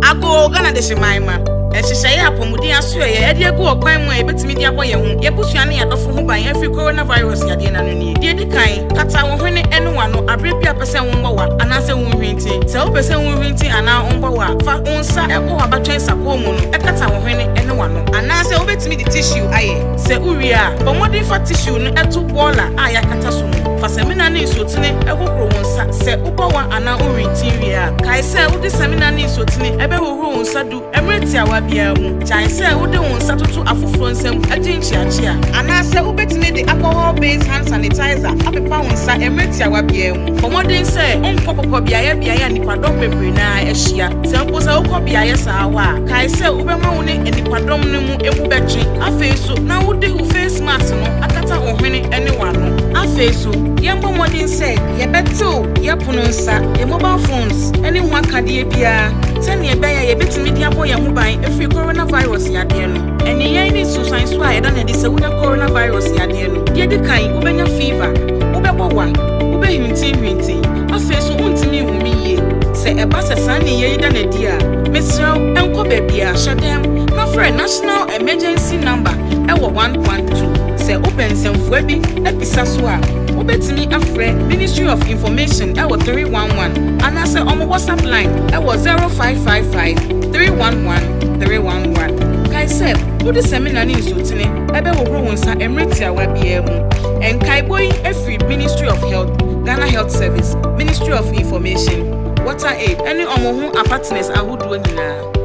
Ago Ghana de Shemaima. And she say, Apomudi Asue, Edia go or crime way, but me dear boy, ye pushani at the phone by every coronavirus Yadiana Nuni. Dear the kind, Kata when anyone, a brief percent wumbawa, and answer winty, so percent winty, and now umbawa, for unsa, and go about trains at home, a Kata when anyone, and answer over to me the tissue, aye, say Uria, but what if a tissue, and two baller, aye, Katasum, for seminar needs to a go say Ubawa, and now Uritia. Kai say, what the seminar needs to a better sadu, Emretia. Chai say who dey won start to afufro nsem aginchia and I say who betime the alcohol based hand sanitizer apepa won sa emretia wa bia mu for modern say onkokoko bia ya nipadom bebre na ehia say mpo say ukọ bia sa wa kai say who be ma won ni nipadom no mu emu betwe afeso na who dey face mask no akata ohwene anyone no afeso yembo modern say ye beto ye pono nsa ye mobile phones anyone kadie bia send ye bia ye betime dia boy ho ban free coronavirus yade no eni yen ni so science wa ye dan e say we coronavirus yade no ye de kan wo benya fever wo bebo wa wo be hinti afeso untimi humi ye say e ba sesa ni ye dan e dia mesraw enko bebia hyadem na for national emergency number e wo 112 say open semfo bi episa so a wo betimi afre Ministry of Information e wo 311 and I say on WhatsApp line e wo 0555 311 311. Kai say, who the seminar in Sutine, Ebe Wonsa, Emretia Wabiemu, and Kai Boy, every Ministry of Health, Ghana Health Service, Ministry of Information, Water Aid, any Omohun apartness I would do now.